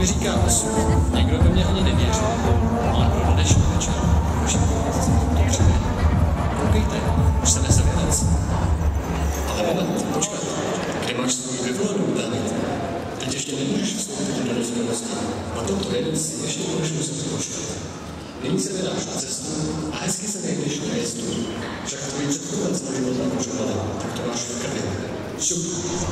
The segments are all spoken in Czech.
mi říká osud, někdo ve mě ani nevěří, ale pro dnešní večer můžu říct dobře. Koukejte, už se nese věnec. Ale moment, počkat, kde máš svůj vyvolenou David? Teď ještě nemůžeš vstoupit do rozvědosti. Na tomto věnec ještě budeš muset počkat. Nyní se vydáš na cestu a hezky se nejdeš na jezdu. Však tvoji předchůdce na život nakočovali, tak to máš v krvi. Šup.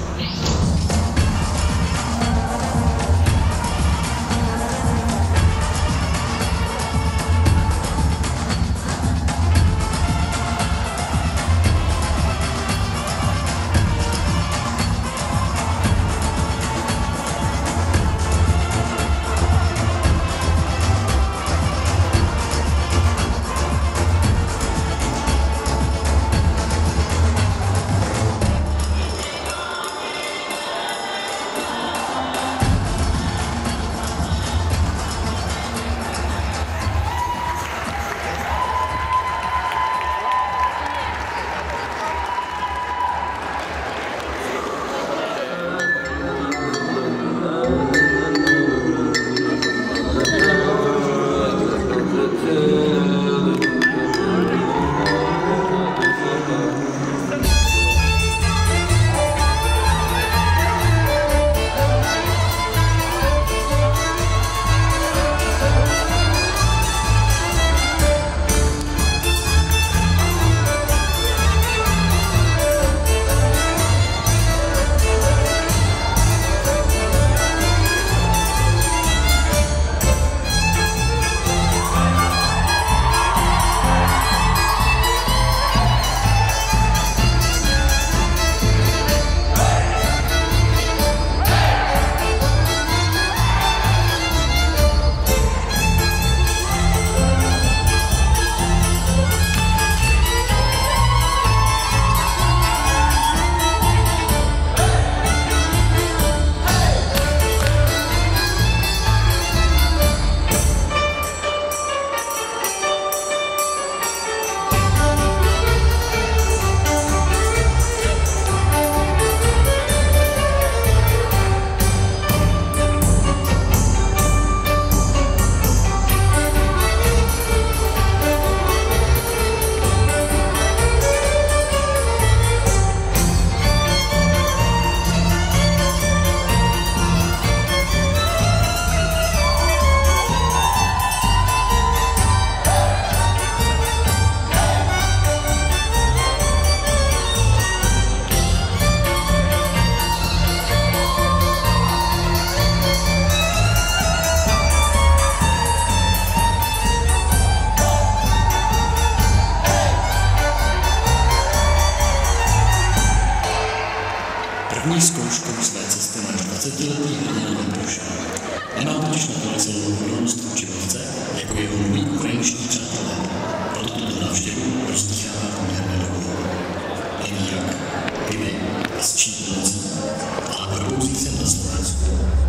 První zkouškou své cesty náš 20letý hrdina neprošel. Nemá totiž na tole celou hodnost vůči vlce, jako jeho milí ukrajinští přátelé. Proto tuto návštěvu rozdýchává poměrně dlouho. Neví jak, kdy a s čí pomocí, ale probouzí se na Slovensku.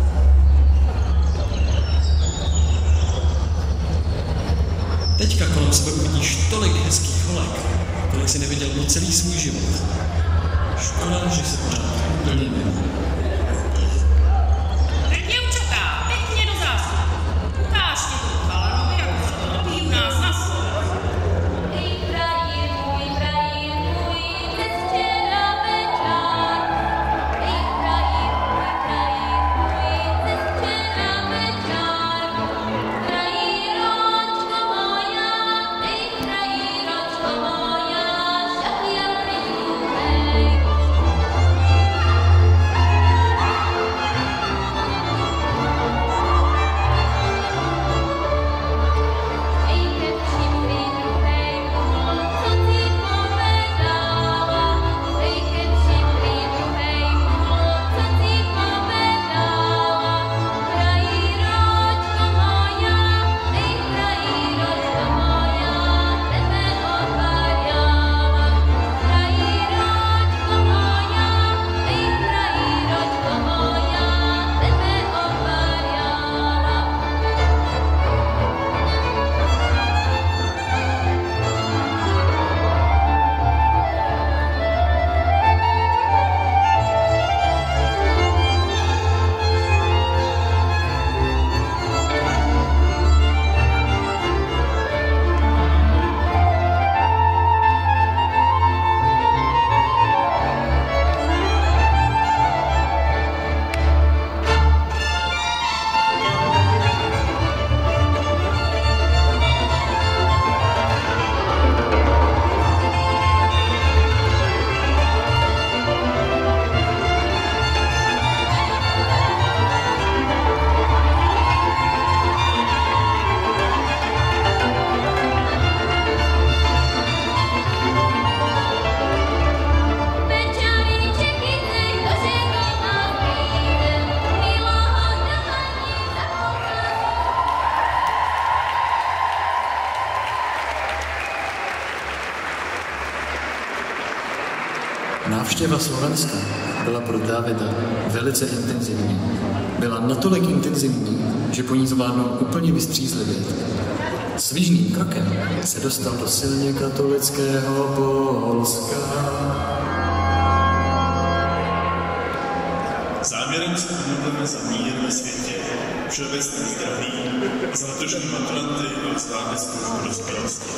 Teďka kolem sebe uvidíš tolik hezkých holek, kolik si neviděl po celý svůj život. Škoda, že se pořád úplně neví. Děvčata, pěkně do zástupu. Ukážte tu chalanovi, jak se to robí u nás na Slovensku. Návštěva Slovenska byla pro Davida velice intenzivní. Byla natolik intenzivní, že po ní zvládnul úplně vystřízlivět. Svižným krokem se dostal do silně katolického Polska. Závěrem se pomodlíme za mír ve světě, všeobecné zdraví, za letošní maturanty a zvládne zkoušku dospělosti.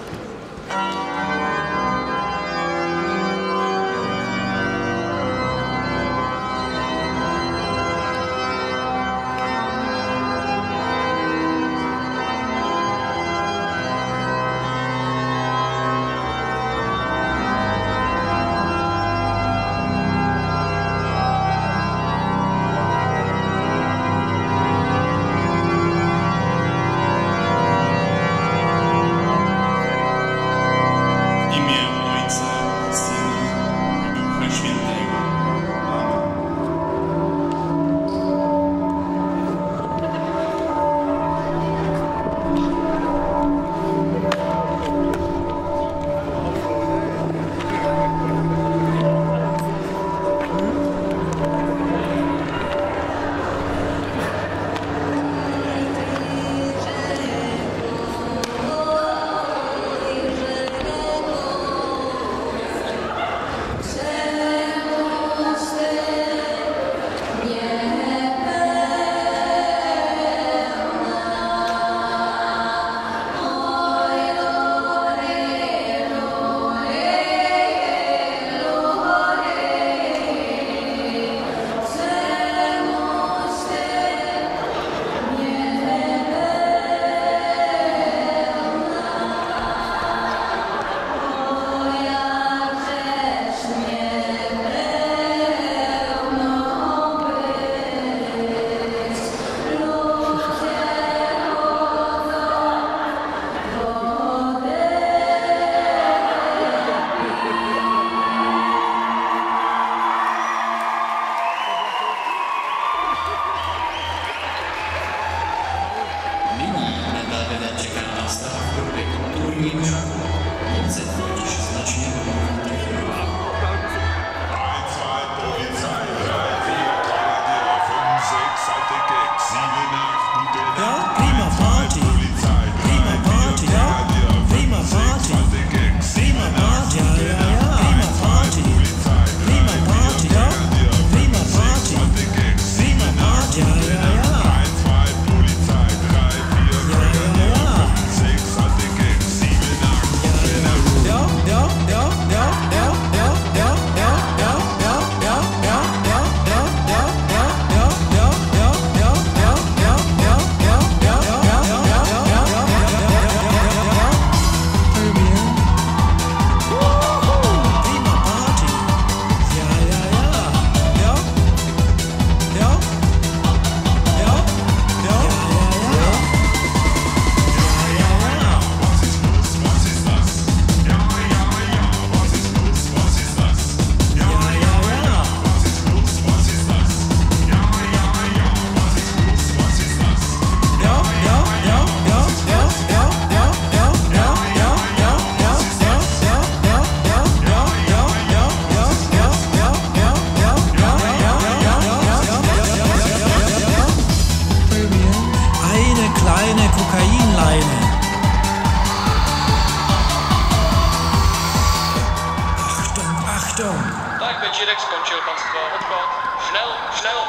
Tak večírek skončil, panstvo. Odchod. Šnel, šnel.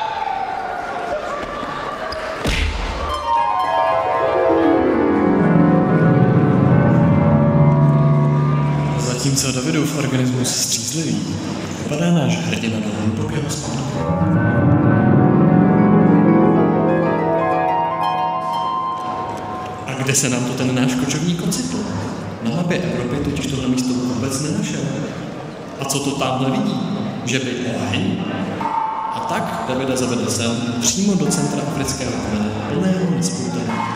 Zatímco Davidův organismus střízlivý, padá náš hrdina do hlubokého spánku. A kde se nám to ten náš kočovník ocitl? Na mapě Evropy totiž tohle místo vůbec nenašel. A co to tamhle vidí? Že by oheň? A tak Davida zavede sem přímo do centra afrického kmene plného nespoutaných.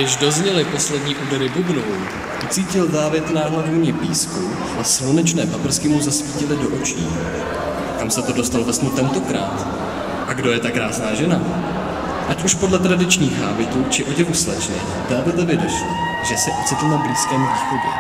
Když dozněly poslední údery bubnů, ucítil Dávid náhle vůni písku a slunečné paprsky mu zasvítily do očí. Kam se to dostal ve snu tentokrát? A kdo je ta krásná žena? Ať už podle tradičních hábitů či oděvu slečny, Dávidovi došlo, že se ocitl na Blízkém východě.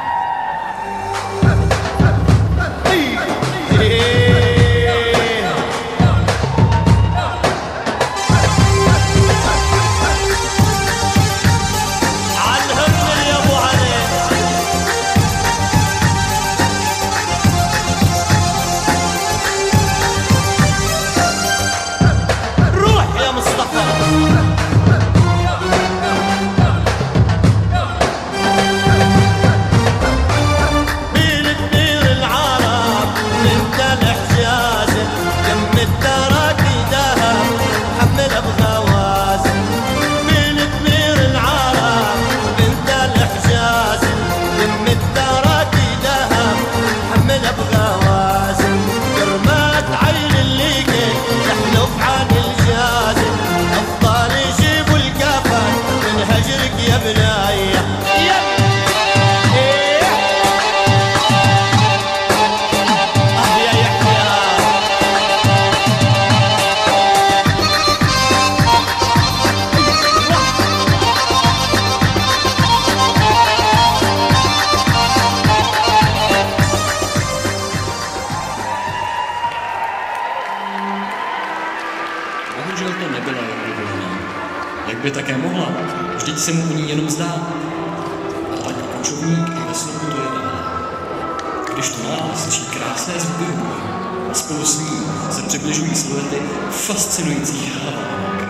Bohužel to nebyla jen libovolná. Jak by také mohla? Vždyť se mu o ní jenom zdá. A tak kočovník i ve snu to je dále. Když to náhle slyší krásné zvuky hudby a spolu s ním se přibližují siluety fascinujících hlavák.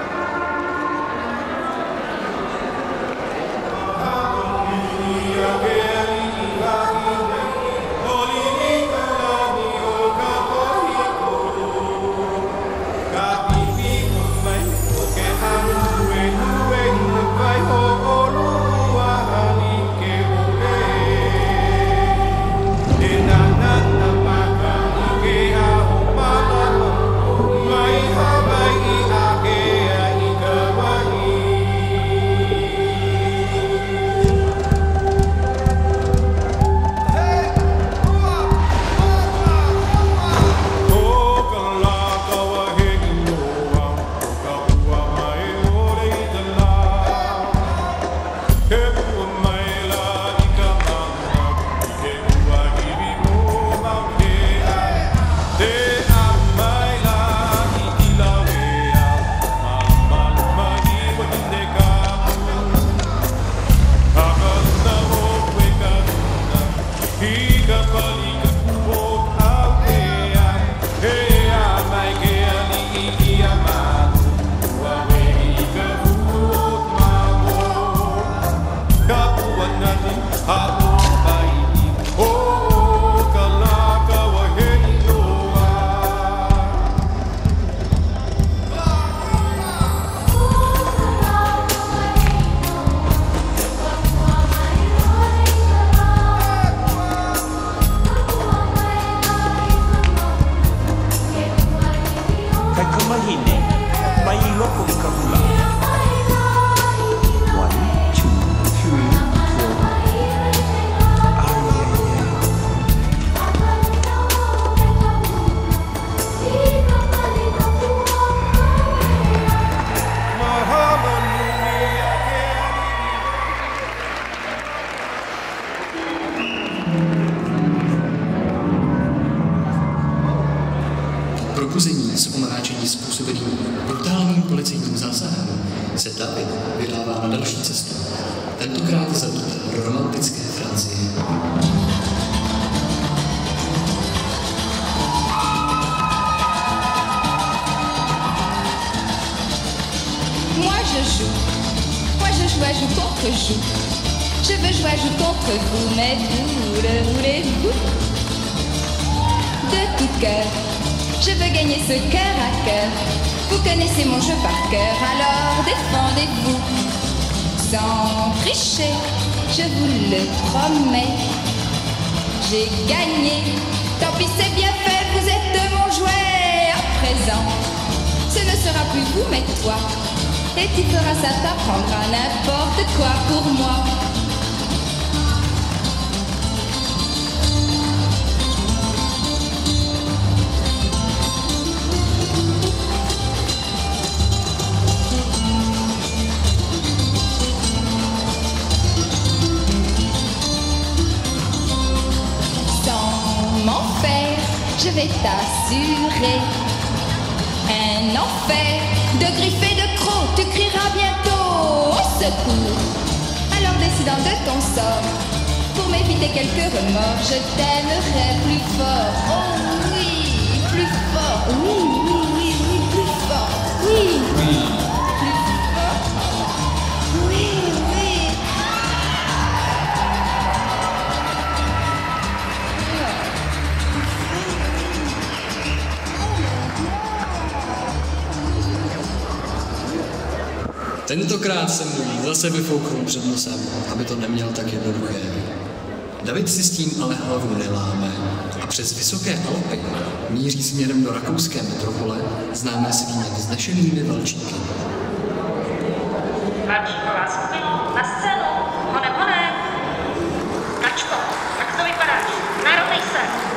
Probuzení z omráčení způsobeným brutálním policejním zásahem se David vydává na další cestu, tentokrát zavítal do romantické Francie. Moi je joue contre joue. Je veux jouer à joue contre vous, mais vous le voulez-vous? De tout cœur, je veux gagner ce cœur à cœur. Vous connaissez mon jeu par cœur, alors défendez-vous. Sans tricher, je vous le promets. J'ai gagné, tant pis c'est bien fait, vous êtes mon jouet. À présent, ce ne sera plus vous mais toi. Et tu feras ça, t'apprendras n'importe quoi pour moi. Sans m'en faire, je vais t'assurer un enfer de griffes et de crocs. Tu crieras bientôt au secours. Alors décidant de ton sort, pour m'éviter quelques remords, je t'aimerai plus fort. Oh oui, plus fort. Oui, oui, oui, oui, plus fort. Oui, plus fort. Oui, oui. Tentokrát jsem mu zase vyfouknul před nosem, aby to neměl tak jednoduché. David si s tím ale hlavu neláme a přes vysoké Alpy míří směrem do rakouské metropole, známé svými vznešenými valčíky. Valčíková skupina na scénu. Honem, honem. Kačko, jak to vypadáš? Narovnej se.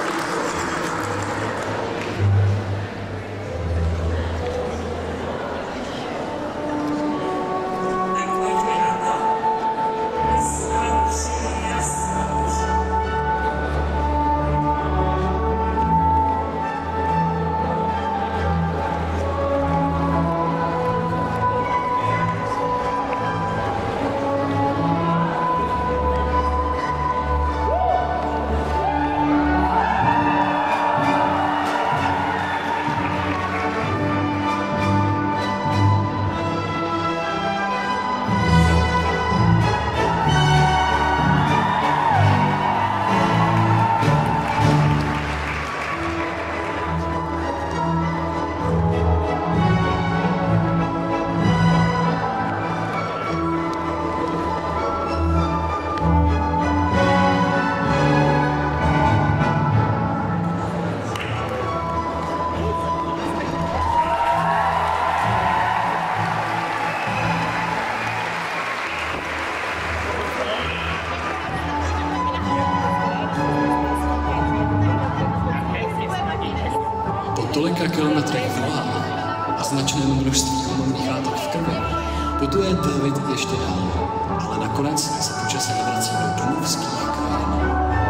Tolika kilometrech volá a značném množství umovných látek v krvi putuje David ještě dál, ale nakonec se po čase vrací do domovských krajin.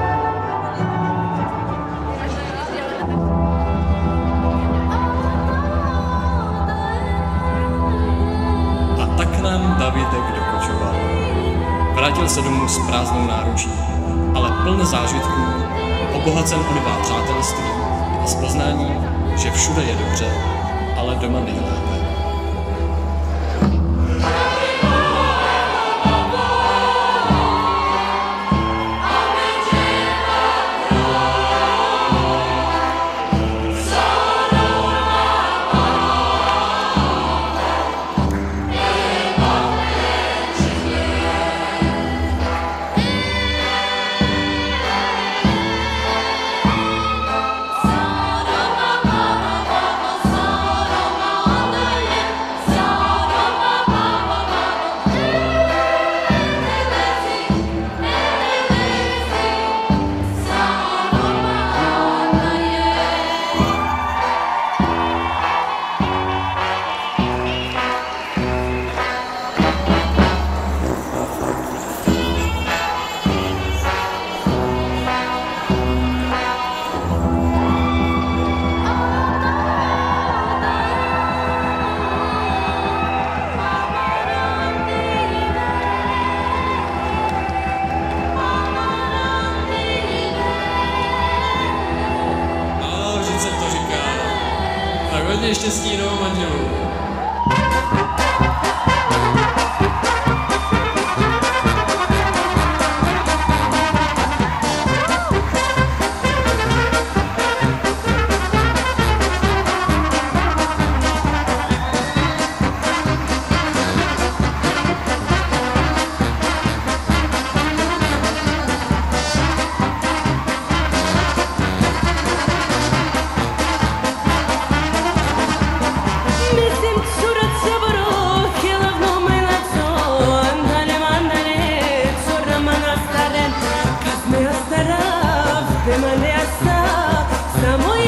A tak nám Davidek dokočoval. Vrátil se domů s prázdnou náručí, ale pln zážitků, obohacen o nová přátelství a s poznáním, že všude je dobře, ale doma nejlépe. Hodně štěstí novou manželů. Mais demandé à ça, ça moyen.